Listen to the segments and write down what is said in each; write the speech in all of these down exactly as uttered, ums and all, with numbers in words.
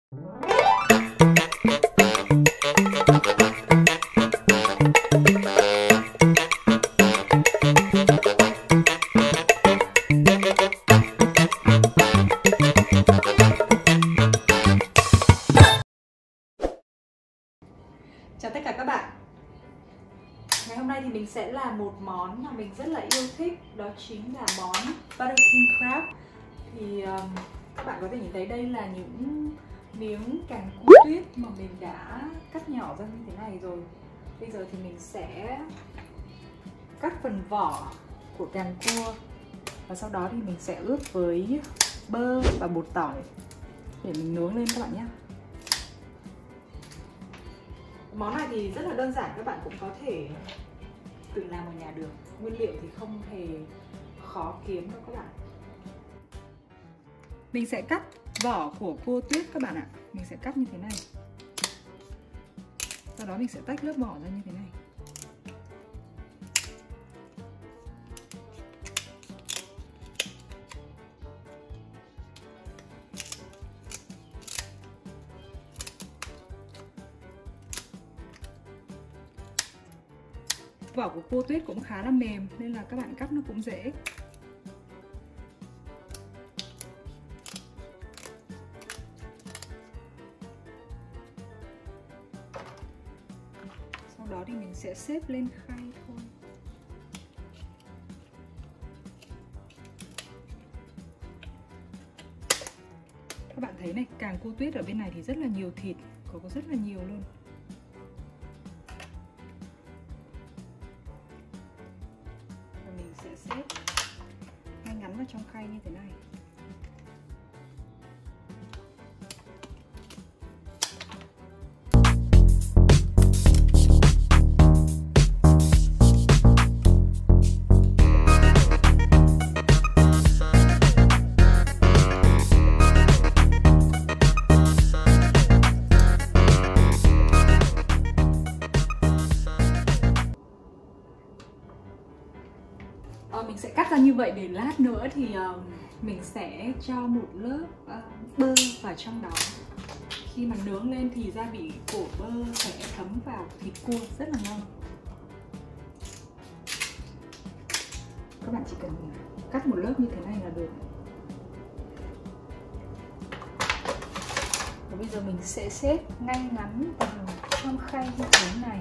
Chào tất cả các bạn. Ngày hôm nay thì mình sẽ làm một món mà mình rất là yêu thích. Đó chính là món Butter King Crab. Thì um, các bạn có thể nhìn thấy đây là những miếng càng cua tuyết mà mình đã cắt nhỏ ra như thế này rồi. Bây giờ thì mình sẽ cắt phần vỏ của càng cua. Và sau đó thì mình sẽ ướp với bơ và bột tỏi để mình nướng lên các bạn nhé. Món này thì rất là đơn giản, các bạn cũng có thể tự làm ở nhà được. Nguyên liệu thì không hề khó kiếm đâu các bạn. Mình sẽ cắt vỏ của cua tuyết các bạn ạ. Mình sẽ cắt như thế này. Sau đó mình sẽ tách lớp vỏ ra như thế này. Vỏ của cua tuyết cũng khá là mềm nên là các bạn cắt nó cũng dễ. Sau đó thì mình sẽ xếp lên khay thôi. Các bạn thấy này, càng cua tuyết ở bên này thì rất là nhiều thịt, có rất là nhiều luôn. Sẽ xếp ngay ngắn vào trong khay như thế này. Ờ, mình sẽ cắt ra như vậy để lát nữa thì uh, mình sẽ cho một lớp uh, bơ vào trong đó. Khi mà nướng lên thì gia vị của bơ sẽ thấm vào thịt cua rất là ngon. Các bạn chỉ cần cắt một lớp như thế này là được. Và bây giờ mình sẽ xếp ngay ngắn vào trong khay như thế này.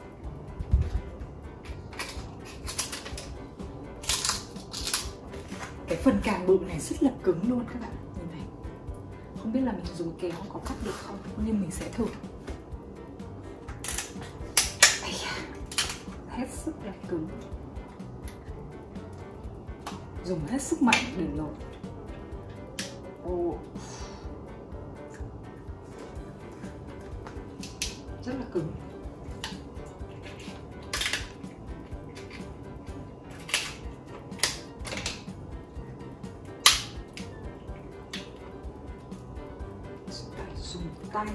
Cái phần càng bự này rất là cứng luôn các bạn, nhìn này. Không biết là mình dùng kéo có cắt được không, nhưng mình sẽ thử. Ây da, hết sức là cứng. Dùng hết sức mạnh để lột. Ồ, rất là cứng. Dùng tay.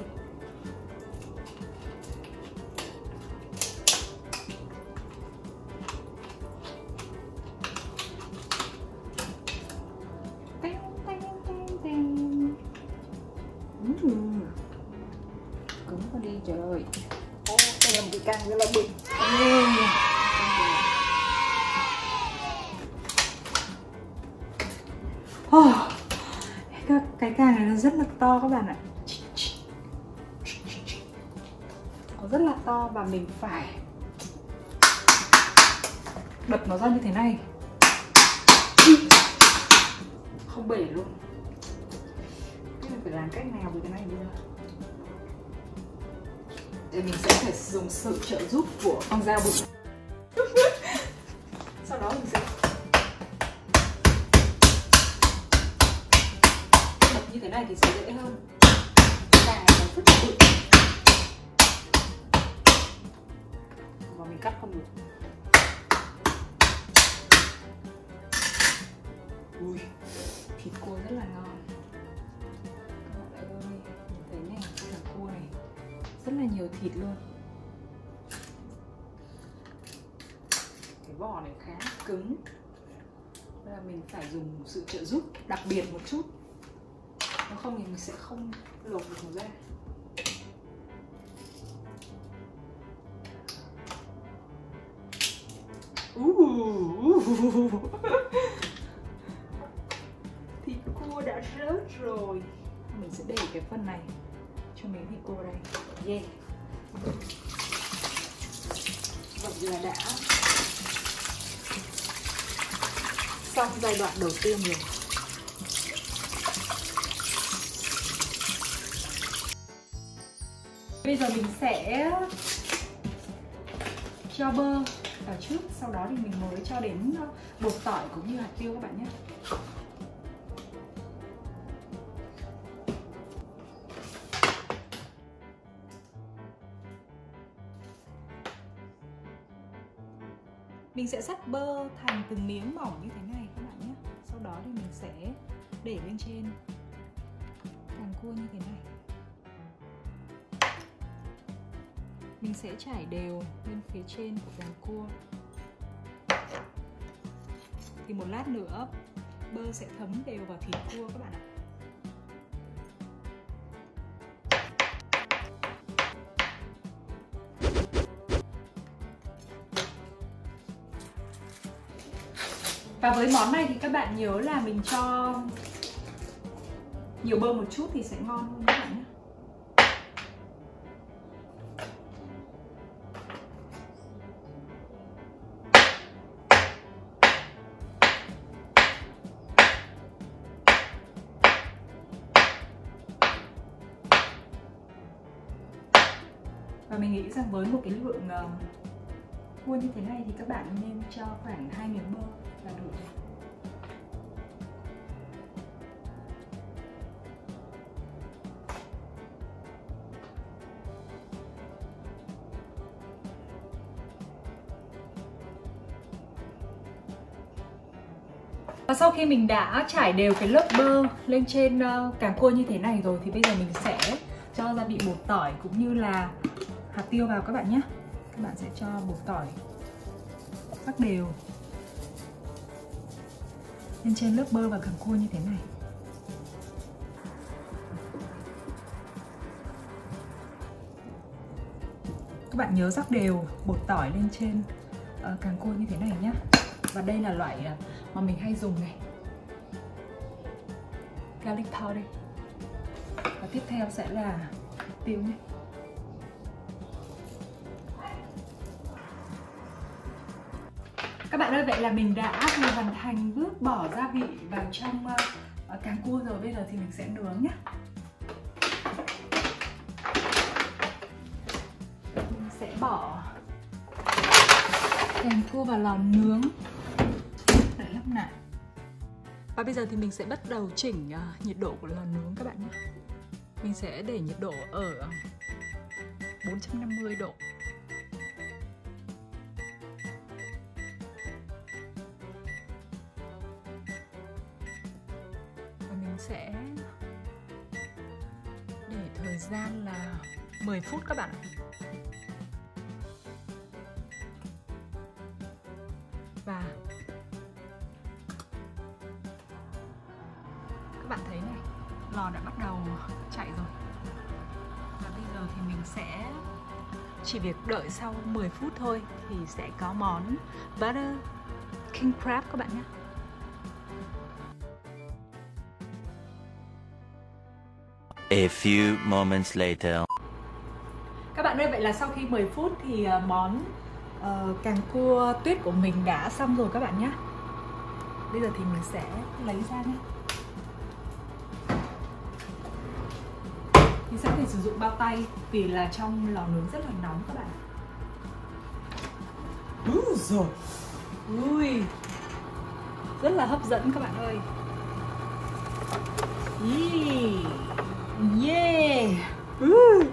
Teng, teng, teng, teng. Uhm. Cứng quá đi trời. Ô, đây là một cái càng rất là bự. Oh, cái càng này nó rất là to các bạn ạ. Nó rất là to và mình phải đập nó ra như thế này. Không bể luôn. Mình phải làm cách nào với cái này bây giờ? Để mình sẽ phải dùng sự trợ giúp của con dao bự. Sau đó mình sẽ đập như thế này thì sẽ dễ hơn. Càng nó rất là bự và mình cắt không được. Ui, thịt cua rất là ngon. Các bạn ơi, nhìn thấy này, cái là cua này rất là nhiều thịt luôn. Cái vỏ này khá cứng, nên là mình phải dùng sự trợ giúp đặc biệt một chút. Nếu không thì mình sẽ không lột được nó ra. Uh, thịt cua đã rớt rồi. Mình sẽ để cái phần này cho miếng thịt cua đây. Yeah. Vậy là đã xong giai đoạn đầu tiên rồi. Bây giờ mình sẽ cho bơ vào trước, sau đó thì mình mới cho đến bột tỏi cũng như hạt tiêu các bạn nhé. Mình sẽ cắt bơ thành từng miếng mỏng như thế này các bạn nhé. Sau đó thì mình sẽ để lên trên càng cua như thế này. Mình sẽ trải đều lên phía trên của càng cua. Thì một lát nữa bơ sẽ thấm đều vào thịt cua các bạn ạ. Và với món này thì các bạn nhớ là mình cho nhiều bơ một chút thì sẽ ngon hơn các bạn nhé. Và mình nghĩ rằng với một cái lượng uh, cua như thế này thì các bạn nên cho khoảng hai miếng bơ là đủ rồi. Và sau khi mình đã trải đều cái lớp bơ lên trên uh, càng cua như thế này rồi thì bây giờ mình sẽ cho gia vị bột tỏi cũng như là hạt tiêu vào các bạn nhé. Các bạn sẽ cho bột tỏi rắc đều lên trên lớp bơ và càng cua như thế này. Các bạn nhớ rắc đều bột tỏi lên trên uh, càng cua như thế này nhé. Và đây là loại uh, mà mình hay dùng này, garlic powder. Và tiếp theo sẽ là tiêu nhé. Các bạn ơi, vậy là mình đã hoàn thành bước bỏ gia vị vào trong uh, càng cua rồi. Bây giờ thì mình sẽ nướng nhé. Mình sẽ bỏ càng cua vào lò nướng để lắp lại. Và bây giờ thì mình sẽ bắt đầu chỉnh uh, nhiệt độ của lò nướng các bạn nhé. Mình sẽ để nhiệt độ ở bốn trăm năm mươi độ. Và mình sẽ để thời gian là mười phút các bạn. Và các bạn thấy này, lò đã bắt đầu chạy rồi. Và bây giờ thì mình sẽ chỉ việc đợi sau mười phút thôi thì sẽ có món Butter King Crab các bạn nhé. A few moments later. Các bạn ơi, vậy là sau khi mười phút thì món uh, càng cua tuyết của mình đã xong rồi các bạn nhé. Bây giờ thì mình sẽ lấy ra nhé. Mình sẽ phải sử dụng bao tay vì là trong lò nướng rất là nóng các bạn. Úi giời, ui, rất là hấp dẫn các bạn ơi. Yeah. Uh.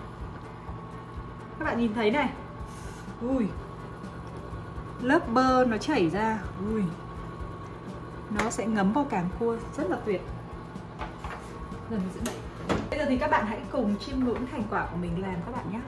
Các bạn nhìn thấy này, ui, lớp bơ nó chảy ra, ui, nó sẽ ngấm vào càng cua, rất là tuyệt. Giờ mình sẽ đẩy. Bây giờ thì các bạn hãy cùng chiêm ngưỡng thành quả của mình làm các bạn nhé.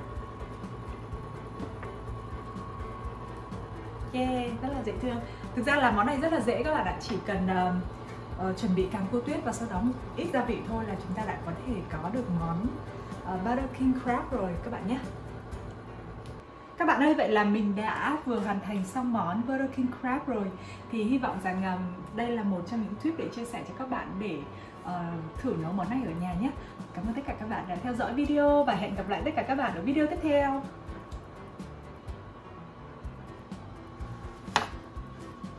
Yeah, rất là dễ thương. Thực ra là món này rất là dễ các bạn ạ. Chỉ cần uh, chuẩn bị cám cua tuyết và sau đó một ít gia vị thôi là chúng ta đã có thể có được món uh, Butter King Crab rồi các bạn nhé. Các bạn ơi, vậy là mình đã vừa hoàn thành xong món Butter King Crab rồi. Thì hy vọng rằng um, đây là một trong những tip để chia sẻ cho các bạn để uh, thử nấu món này ở nhà nhé. Cảm ơn tất cả các bạn đã theo dõi video và hẹn gặp lại tất cả các bạn ở video tiếp theo.